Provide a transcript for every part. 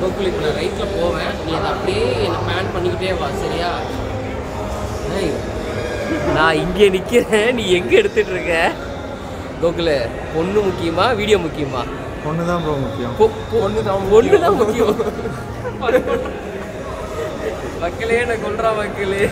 கோகுல் இப்போ நான் ரைட்டில் போவேன், நீ அதை அப்படியே என்னை பிளான் பண்ணிக்கிட்டே வா, சரியா? நான் இங்கே நிற்கிறேன், நீ எங்கே எடுத்துகிட்டு இருக்க? கோகுல், பொண்ணு முக்கியமா வீடியோ முக்கியமா? பொண்ணு தான் ப்ரோ முக்கியம். பொண்ணு தான் முக்கியம். மக்களே என்ன கொல்றா மக்களே.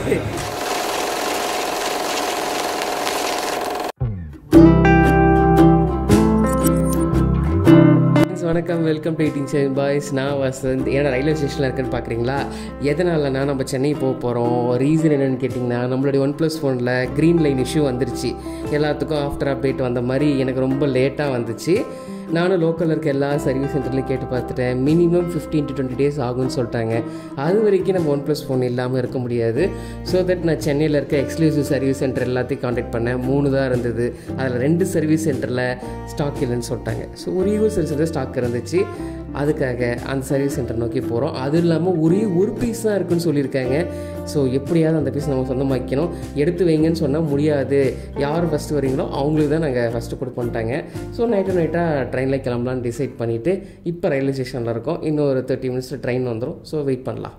வணக்கம், welcome to eating chen boys. நான் வசந்த். ஏன்னா ரயில்வே ஸ்டேஷனில் இருக்குன்னு பார்க்குறீங்களா? எதனாலனா நம்ம சென்னை போக போகிறோம். ரீசன் என்னென்னு கேட்டிங்கன்னா, நம்மளுடைய OnePlus ஃபோனில் க்ரீன் லைன் இஷ்யூ வந்துருச்சு. எல்லாத்துக்கும் ஆஃப்டர் அப்டேட் வந்த மாதிரி எனக்கு ரொம்ப லேட்டாக வந்துச்சு. நானும் லோக்கலில் இருக்க எல்லா சர்வீஸ் சென்டர்லையும் கேட்டு பார்த்துட்டேன். மினிமம் 15 to 20 days ஆகும்னு சொல்லிட்டாங்க. அது வரைக்கும் நம்ம OnePlus ஃபோன் இல்லாமல் இருக்க முடியாது. ஸோ தட் நான் சென்னையில் இருக்க எக்ஸ்க்ளூசிவ் சர்வீஸ் சென்டர் எல்லாத்தையும் காண்டாக்ட் பண்ணேன். 3 தான் இருந்தது. அதில் 2 சர்வீஸ் சென்டரில் ஸ்டாக் இல்லைன்னு சொல்லிட்டாங்க. ஸோ ஒரே ஒரு சர்வீஸ் சென்டர் ஸ்டாக் இருந்துச்சு. அதுக்காக அந்த சர்வீஸ் சென்டர் நோக்கி போகிறோம். அதுவும் இல்லாமல் ஒரே ஒரு பீஸ் தான் இருக்குன்னு சொல்லியிருக்காங்க. ஸோ எப்படியாவது அந்த பீஸ் நம்ம சொந்தமாக்கணும். எடுத்து வைங்கன்னு சொன்னால் முடியாது. யார் ஃபஸ்ட்டு வரீங்களோ அவங்களுக்கு தான் நாங்கள் ஃபஸ்ட்டு கொடுப்போன்ட்டாங்க. ஸோ நைட்டாக ட்ரெயினில் கிளம்பலான்னு டிசைட் பண்ணிவிட்டு இப்போ ரயில்வே ஸ்டேஷனில் இருக்கோம். இன்னும் ஒரு 30 minutes ட்ரெயின் வந்துடும். ஸோ வெயிட் பண்ணலாம்.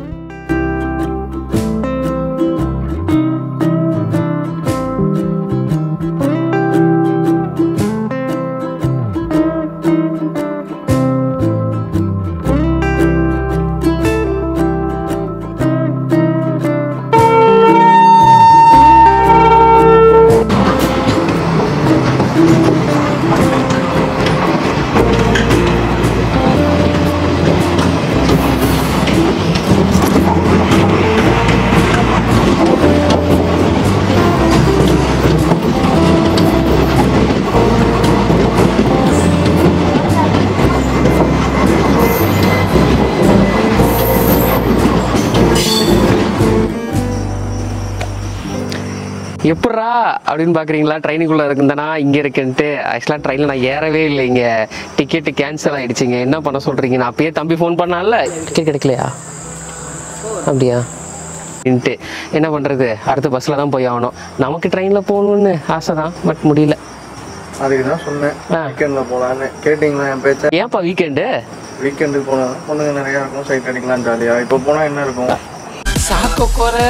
எப்பட்றா அப்படின்னு பார்க்குறீங்களா? ட்ரெயினுக்குள்ளே இருக்குந்தனா இங்கே இருக்குன்ட்டு. ஆக்சுவலாக ட்ரெயினில் நான் ஏறவே இல்லை. இங்கே டிக்கெட்டு கேன்சல் ஆகிடுச்சிங்க. என்ன பண்ண சொல்கிறீங்க? நான் அப்பயே தம்பி ஃபோன் பண்ணால டிக்கெட் கிடைக்கலையா? அப்படியா? அப்படின்ட்டு என்ன பண்ணுறது? அடுத்த பஸ்ஸில் தான் போய் ஆகணும். நமக்கு ட்ரெயினில் போகணுன்னு ஆசை தான், பட் முடியல. அதுக்கு தான் சொன்னேன் வீக்கெண்டில் போகலான்னு. கேட்டிங்களா என் பேச்ச? ஏன்ப்பா வீக்கெண்டு? வீக்கெண்டுக்கு போனால் பொண்ணுங்க நிறையா இருக்கும், சைட் அடிக்கலாம் ஜாலியாக. இப்போ போனால் என்ன இருக்கும்? சாக்கோக்கோரை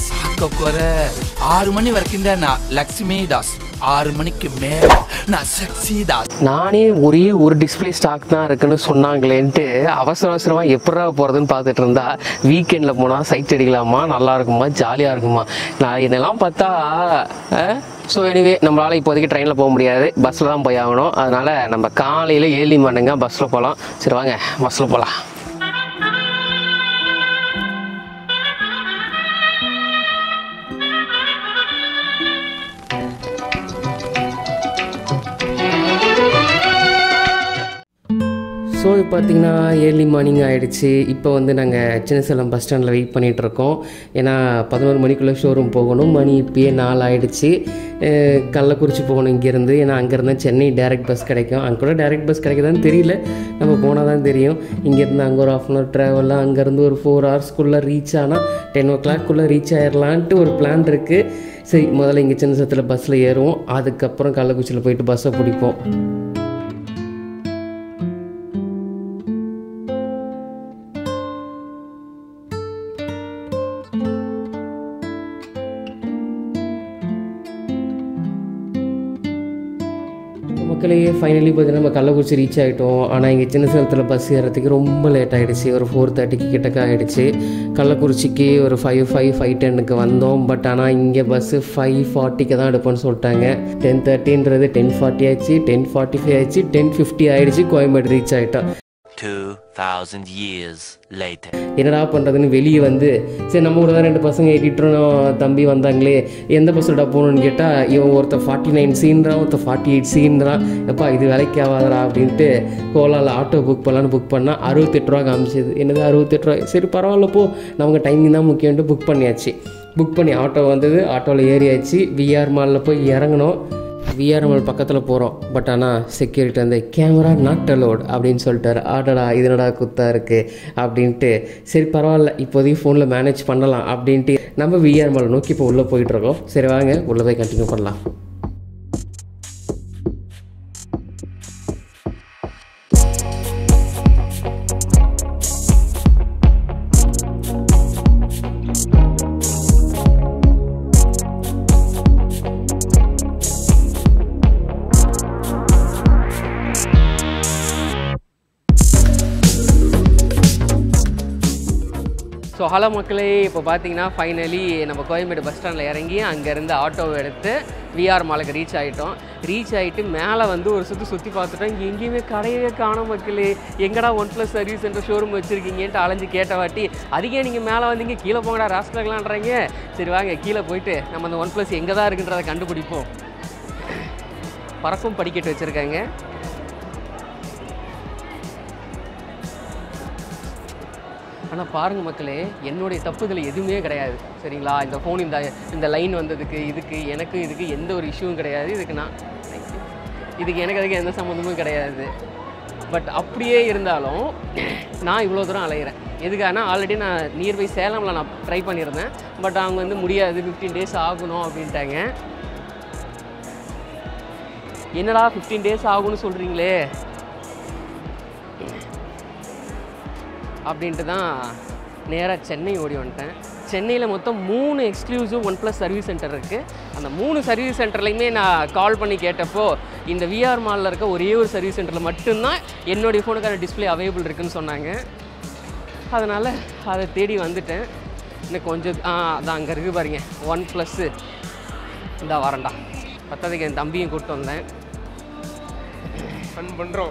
6 மணி வரைக்கும் தான் நான் லக்ஷ்மி தாஸ், 6 மணிக்கு மேல நான் சக்தி தாஸ். நானே ஒரே ஒரு டிஸ்பிளே ஸ்டாக் தான் இருக்குன்னு சொன்னாங்களேன்ட்டு அவசரமாக எப்படா போகிறதுன்னு பார்த்துட்டு இருந்தா, வீக்கெண்டில் போனால் சைட் அடிக்கலாமா, நல்லா இருக்குமா, ஜாலியாக இருக்குமா, நான் என்னெல்லாம் பார்த்தா. ஸோ எனிவே நம்மளால் இப்போதைக்கு ட்ரெயினில் போக முடியாது, பஸ்ஸில் தான் போய் ஆகணும். அதனால் நம்ம காலையில் 7 மணிங்க பஸ்ஸில் போகலாம். சரி வாங்க பஸ்ஸில் போகலாம். ஸோ இப்போ பார்த்தீங்கன்னா ஏர்லி மார்னிங் ஆகிடுச்சு. இப்போ வந்து நாங்கள் சின்னசேலம் பஸ் ஸ்டாண்டில் வெயிட் பண்ணிகிட்ருக்கோம். ஏன்னா 11 மணிக்குள்ளே ஷோரூம் போகணும். மணி இப்போயே 4 ஆகிடுச்சு. கள்ளக்குறிச்சி போகணும் இங்கேருந்து. ஏன்னா அங்கேருந்து சென்னை டேரெக்ட் பஸ் கிடைக்கும். அங்கே கூட டேரெக்ட் பஸ் கிடைக்குதான்னு தெரியல, நம்ம போனால் தான் தெரியும். இங்கேருந்து அங்கே ஒரு 1/2 hour ட்ராவலில் அங்கேருந்து ஒரு 4 hours ரீச் ஆனால் 10 o'clock ரீச் ஆகிடலான்ட்டு ஒரு பிளான் இருக்குது. சரி, முதல்ல இங்கே சின்னசேலத்தில் பஸ்ஸில் ஏறுவோம். அதுக்கப்புறம் கள்ளக்குறிச்சியில் போயிட்டு பஸ்ஸை பிடிப்போம். மக்களே, ஃபைனலி பார்த்தீங்கன்னா நம்ம கள்ளக்குறிச்சி ரீச் ஆகிட்டோம். ஆனால் இங்கே சின்னசேலத்தில் பஸ் ஏறதுக்கு ரொம்ப லேட் ஆகிடுச்சு. ஒரு 4:30 கிட்டக்க ஆகிடுச்சு. கள்ளக்குறிச்சிக்கு ஒரு 5:10 வந்தோம். பட் ஆனால் இங்கே பஸ்ஸு 5:40 தான் எடுப்போம்னு சொல்லிட்டாங்க. 10:30 10:40 ஆயிடுச்சு, 10:45 ஆயிடுச்சு, 10:50 ஆகிடுச்சு. கோயம்பேடு ரீச் ஆகிட்டோம். 2000 years later. என்னடா பண்ணுறதுன்னு வெளியே வந்து, சரி நம்ம கூட தான் 2 பசங்க ஏறிட்டோம் தம்பி வந்தாங்களே, எந்த பஸ்ஸோட போகணுன்னு கேட்டால் இவன் ஒருத்தர் 49 சீன்றான், ஒருத்தர் 48 சீன்றான். எப்பா இது வேலைக்கு ஆகாதரா அப்படின்ட்டு கோலாவில் ஆட்டோ புக் பண்ணலான்னு புக் பண்ணால் 68 ரூபா காமிச்சிது. என்னது 68 ரூபா? சரி பரவாயில்ல போ, நமக்கு டைமிங் தான் முக்கியம்ட்டு புக் பண்ணியாச்சு. புக் பண்ணி ஆட்டோ வந்தது. ஆட்டோவில் ஏறியாச்சு. விஆர் மாலில் போய் இறங்கணும். விஆர் மால் பக்கத்தில் போகிறோம். பட் ஆனால் செக்யூரிட்டி வந்து கேமரா நாட் அலோட் அப்படின்னு சொல்லிட்டாரு. ஆடடா இதனடா குத்தா இருக்குது அப்படின்ட்டு. சரி பரவாயில்ல, இப்போதைக்கு ஃபோனில் மேனேஜ் பண்ணலாம் அப்படின்ட்டு நம்ம விஆர் மால் நோக்கி இப்போ உள்ளே போயிட்டுருக்கோம். சரி வாங்க உள்ளே போய் கண்டினியூ பண்ணலாம். ஸோ ஹலோ மக்களே, இப்போ பார்த்தீங்கன்னா ஃபைனலி நம்ம கோயம்பேடு பஸ் ஸ்டாண்டில் இறங்கி அங்கேருந்து ஆட்டோவை எடுத்து விஆர் மாலுக்கு ரீச் ஆகிட்டு மேலே வந்து ஒரு சுற்றி பார்த்துட்டோம். இங்கே எங்கேயுமே கடையே காணோம் மக்களே. எங்கடா OnePlus சர்வீஸ் சென்டர் ஷோரூம் வச்சுருக்கீங்கன்ட்டு அலைஞ்சு கேட்டவாட்டி அதிகே நீங்கள் மேலே வந்தீங்க, கீழே போங்கடா ராஸ்டர்லான்றாங்க. சரி வாங்க கீழே போயிட்டு நம்ம அந்த OnePlus எங்கே தான் இருக்குன்றதை கண்டுபிடிப்போம். பறக்கும் படிக்கட்டு வச்சுருக்காங்க. ஆனால் பாருங்கள் மக்களே, என்னுடைய தப்புகள் எதுவுமே கிடையாது சரிங்களா. இந்த ஃபோன் இந்த லைன் வந்ததுக்கு இதுக்கு எந்த ஒரு இஷ்யூவும் கிடையாது. இதுக்கு எனக்கு அதுக்கு எந்த சம்மந்தமும் கிடையாது. பட் அப்படியே இருந்தாலும் நான் இவ்வளோ தூரம் அலையிறேன் எதுக்கானா, ஆல்ரெடி நான் நியர்பை சேலமில் நான் ட்ரை பண்ணியிருந்தேன். பட் அவங்க வந்து முடியாது, 15 days ஆகணும் அப்படின்ட்டாங்க. என்னடா 15 days ஆகும்னு சொல்கிறீங்களே அப்படின்ட்டு தான் நேராக சென்னை ஓடி வந்துட்டேன். சென்னையில் மொத்தம் 3 எக்ஸ்க்ளூசிவ் OnePlus சர்வீஸ் சென்டர் இருக்குது. அந்த 3 சர்வீஸ் சென்டர்லையுமே நான் கால் பண்ணி கேட்டப்போ இந்த விஆர் மாலில் இருக்க ஒரே ஒரு சர்வீஸ் சென்டரில் மட்டும்தான் என்னுடைய ஃபோனுக்கான டிஸ்பிளே அவைலபிள் இருக்குதுன்னு சொன்னாங்க. அதனால் அதை தேடி வந்துட்டேன். இன்னும் கொஞ்சம் அதான் அங்கே இருக்குது பாருங்க OnePlus. இந்த வரேன்டா, பத்தாவதுக்கு என் தம்பியும் கூப்பிட்டு வந்தேன். ஃபன் பண்ணுறோம்.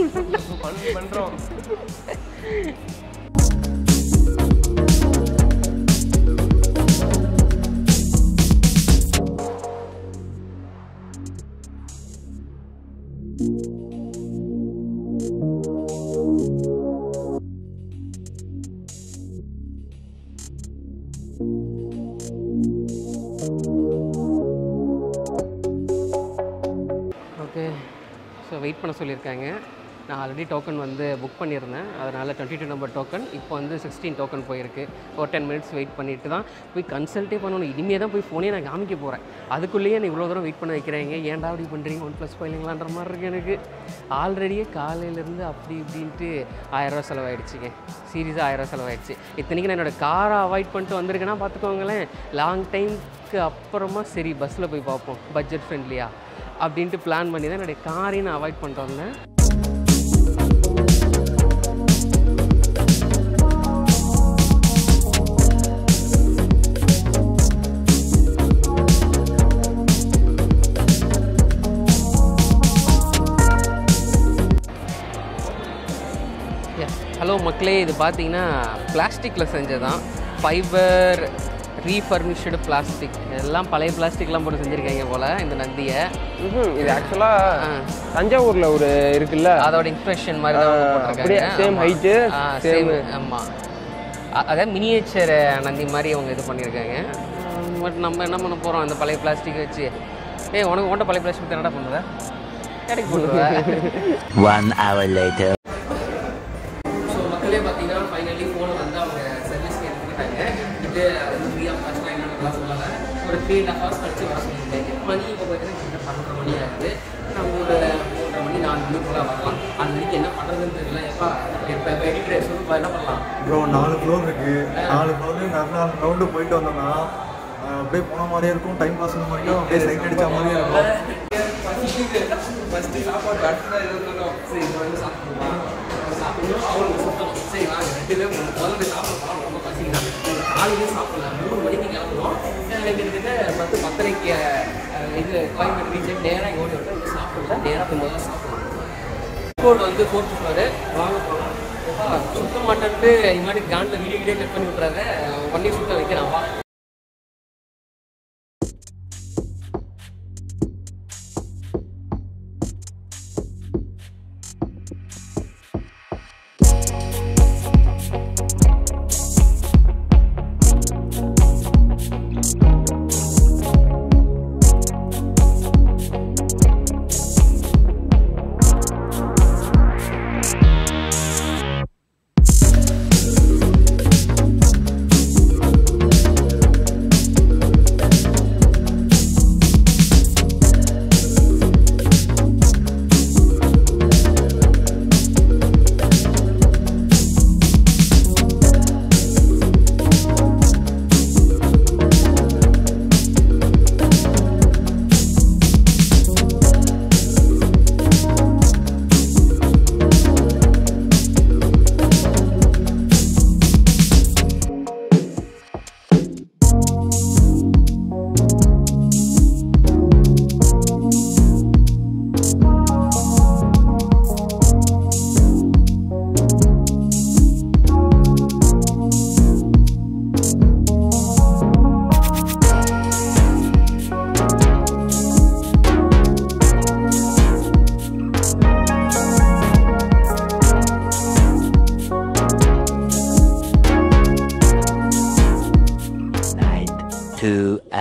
ஓகே, ஸோ வெயிட் பண்ண சொல்லியிருக்காங்க. நான் ஆல்ரெடி டோக்கன் வந்து புக் பண்ணியிருந்தேன். அதனால் 22 நம்பர் டோக்கன் இப்போ வந்து 16 டோக்கன் போயிருக்கு. ஒரு 10 minutes வெயிட் பண்ணிவிட்டு தான் போய் கன்சல்ட்டே பண்ணணும். இனிமேல் தான் போய் ஃபோனே நான் காமிக்க போகிறேன். அதுக்குள்ளேயே நான் இவ்வளோ தூரம் வெயிட் பண்ண வைக்கிறேங்க. ஏன்டா அப்படி பண்ணுறீங்க, OnePlus போயிடலான்ற மாதிரி இருக்குது எனக்கு. ஆல்ரெடியே காலையிலேருந்து அப்படி இப்படின்ட்டு 1000 ரூபா செலவாயிடுச்சுங்க. சீரியஸாக 1000 ரூபா செலவாயிடுச்சு. இத்தனைக்கு நான் என்னோடய காரை அவாய்ட் பண்ணிட்டு வந்திருக்கேன்னா பார்த்துக்கோங்களேன். லாங் டைமுக்கு அப்புறமா சரி பஸ்ஸில் போய் பார்ப்போம் பட்ஜெட் ஃப்ரெண்ட்லியாக அப்படின்ட்டு பிளான் பண்ணி தான் என்னுடைய காரையும் நான் அவாய்ட் பண்ணிட்டு வந்தேன். ஹலோ மக்களே, இது பார்த்தீங்கன்னா பிளாஸ்டிக்கில் செஞ்சதான். ஃபைபர் ரீஃபர்னிஷ்டு பிளாஸ்டிக், எல்லாம் பழைய பிளாஸ்டிக்லாம் போட்டு செஞ்சுருக்காங்க போல் இந்த நந்தியை. இது ஆக்சுவலாக தஞ்சாவூரில் ஒரு இருக்குல்ல, அதோட இம்ப்ரெஷன் மாதிரி தான் போட்டிருக்காங்க. Same height same. ஆமாம், அதாவது மினியேச்சர் நந்தி மாதிரி அவங்க இது பண்ணியிருக்காங்க. பட் நம்ம என்ன பண்ண போகிறோம் அந்த பழைய பிளாஸ்டிக் வச்சு? உனக்கு ஓட்ட பழைய பிளாஸ்டிக் என்னடா பண்ணுவேன், கடைக்கு போட்டுருவேன். 1 hour later. மக்களே பார்த்தீங்கன்னா ஃபைனலி ஃபோனை வந்து அவங்க சர்வீஸ்க்கு எடுத்துக்கிட்டாங்க. இது ஃப்ரீ ஆஃப் காஸ்ட்லாம் என்னென்னலாம் சொன்னாங்க. ஒரு 3.5 hours கழிச்சு வர சொல்லியிருக்காங்க. மணி இப்போ பார்த்தீங்கன்னா 12 மணி ஆகுது. நம்ம ஒரு 3:30 மணி 4 மணிக்குள்ளே வரலாம். அந்த மணிக்கு என்ன பண்ணுறதுன்னு தெரியல. இப்போ எடிட்டர் சொல்லி என்ன பண்ணலாம் ப்ரோ? 4 ஃப்ளோர் இருக்குது. 4 ஃப்ளோர்லேயும் 4 ரவுண்டு போயிட்டு வந்தோம்னா அப்படியே போன மாதிரியே இருக்கும். டைம் பாஸ் பண்ண மாதிரியும் அப்படியே சைட் அடித்த மாதிரியே இருக்கும். ஃபஸ்ட்டு சாப்பாடு அடுத்ததான் எது சொல்லணும். சரி இப்போ வந்து சாப்பிடுவோம், சாப்பிடணும், அவங்களுக்கு சுத்தணும். சரி வாங்க 2 பேர் முதல்ல சாப்பிடலாம். ரொம்ப பசிங்கன்னா காலையிலே சாப்பிடலாம். 3 மணிக்கு கிளம்புறோம். கிட்டத்தட்ட 10:30க்கு இது கோயம்பேடு ரீச் நேராக இங்கே ஓடி விட்டு சாப்பிடுவோம். நேராக போய் முதல்ல சாப்பிடலாம். கோட் வந்து 4th floor வாங்க போகலாம். சுத்த மாட்டேன்ட்டு இது மாதிரி காண்டில் வீடியோ கிளிக் பண்ணி விட்றாங்க. பண்ணி சுத்த வைக்கிறான். வா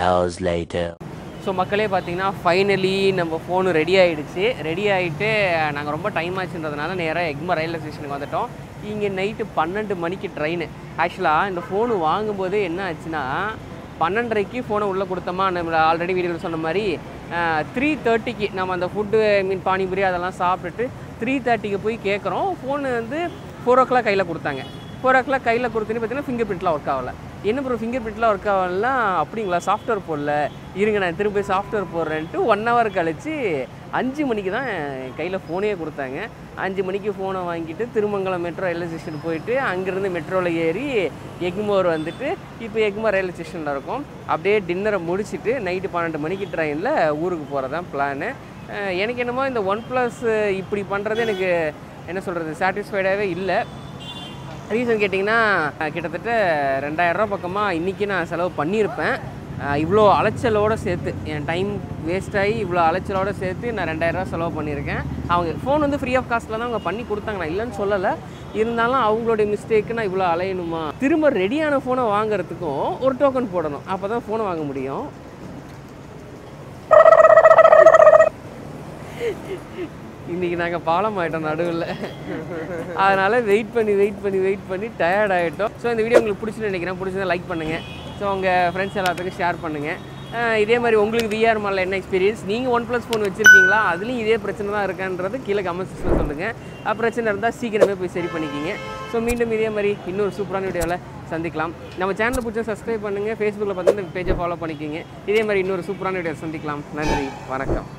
hours later. ஸோ மக்களே பார்த்தீங்கன்னா ஃபைனலி நம்ம ஃபோனு ரெடி ஆகிடுச்சு. ரெடி ஆகிட்டு நாங்கள் ரொம்ப டைம் ஆச்சுன்றதுனால நேராக எக்மா ரயில்வே ஸ்டேஷனுக்கு வந்துவிட்டோம். இங்கே நைட்டு 12 மணிக்கு ட்ரெயின். ஆக்சுவலாக இந்த ஃபோனு வாங்கும்போது என்ன ஆச்சுன்னா 12:30க்கு ஃபோனை உள்ளே கொடுத்தோமா, நம்ம ஆல்ரெடி வீடியோவில் சொன்ன மாதிரி 3:30க்கு நம்ம அந்த ஃபுட்டு பானிபுரி அதெல்லாம் சாப்பிட்டுட்டு 3:30க்கு போய் கேட்குறோம். ஃபோனு வந்து 4 o'clock கையில் கொடுத்தாங்க. 4 o'clock கையில் கொடுத்துன்னு பார்த்தீங்கன்னா ஃபிங்கர் பிரிண்ட்லாம் ஒர்க் ஆகலை. என்ன ப்ரோ ஃபிங்கர் பிரிண்ட்லாம் ஒர்க் ஆகலாம் அப்படிங்களா, சாஃப்ட்வேர் போடல, இருங்க நான் திரும்ப போய் சாஃப்ட்வேர் போடுறேன்ட்டு 1 hour கழிச்சு 5 மணிக்கு தான் கையில் ஃபோனே கொடுத்தாங்க. 5 மணிக்கு ஃபோனை வாங்கிட்டு திருமங்கலம் மெட்ரோ ரயில்வே ஸ்டேஷன் போயிட்டு அங்கேருந்து மெட்ரோவில் ஏறி எக்மோர் வந்துட்டு இப்போ எக்மோர் ரயில்வே ஸ்டேஷனில் இருக்கோம். அப்படியே டின்னரை முடிச்சுட்டு நைட்டு 12 மணிக்கு ட்ரெயினில் ஊருக்கு போகிறதான் பிளானு. எனக்கு என்னமோ இந்த OnePlus இப்படி பண்ணுறது எனக்கு என்ன சொல்கிறது சாட்டிஸ்ஃபைடாகவே இல்லை. ரீசன் கேட்டிங்கன்னா கிட்டத்தட்ட 2000 ரூபா பக்கமாக இன்றைக்கி நான் செலவு பண்ணியிருப்பேன். இவ்வளோ அலைச்சலோடு சேர்த்து என் டைம் வேஸ்ட் ஆகி இவ்வளோ அலைச்சலோடு சேர்த்து நான் 2000 ரூபா செலவு பண்ணியிருக்கேன். அவங்க ஃபோன் வந்து ஃப்ரீ ஆஃப் காஸ்ட்டில் தான் அவங்க பண்ணி கொடுத்தாங்க, நான் இல்லைன்னு சொல்லலை. இருந்தாலும் அவங்களுடைய மிஸ்டேக்கு நான் இவ்வளோ அலையணுமா, திரும்ப ரெடியான ஃபோனை வாங்குறதுக்கும் ஒரு டோக்கன் போடணும், அப்போ தான் ஃபோனை வாங்க முடியும். இன்றைக்கி நாங்கள் பாலம் ஆகிட்டோம் நடுவில், அதனால் வெயிட் பண்ணி டயர்ட் ஆகிட்டோம். ஸோ இந்த வீடியோ உங்களுக்கு பிடிச்சுன்னு நினைக்கிறேன். பிடிச்சதை லைக் பண்ணுங்கள். ஸோ உங்கள் ஃப்ரெண்ட்ஸ் எல்லாத்துக்கும் ஷேர் பண்ணுங்கள். இதே மாதிரி உங்களுக்கு விஆர் மாலில் என்ன எக்ஸ்பீரியன்ஸ், நீங்கள் OnePlus ஃபோன் வச்சுருக்கீங்களா, அதுலேயும் இதே பிரச்சனை தான் இருக்கான்றது கீழே கமெண்ட் செக்ஷனில் சொல்லுங்கள். பிரச்சனை இருந்தால் சீக்கிரமே போய் சரி பண்ணிக்கிங்க. ஸோ மீண்டும் இதே மாதிரி இன்னொரு சூப்பரான வீடியோவில் சந்திக்கலாம். நம்ம சேனலை பிடிச்சா சப்ஸ்கிரைப் பண்ணுங்கள். ஃபேஸ்புக்கில் பார்த்தீங்கன்னா பேஜை ஃபாலோ பண்ணிக்கிங்க. இதே மாதிரி இன்னொரு சூப்பரான வீடியோவில் சந்திக்கலாம். நன்றி, வணக்கம்.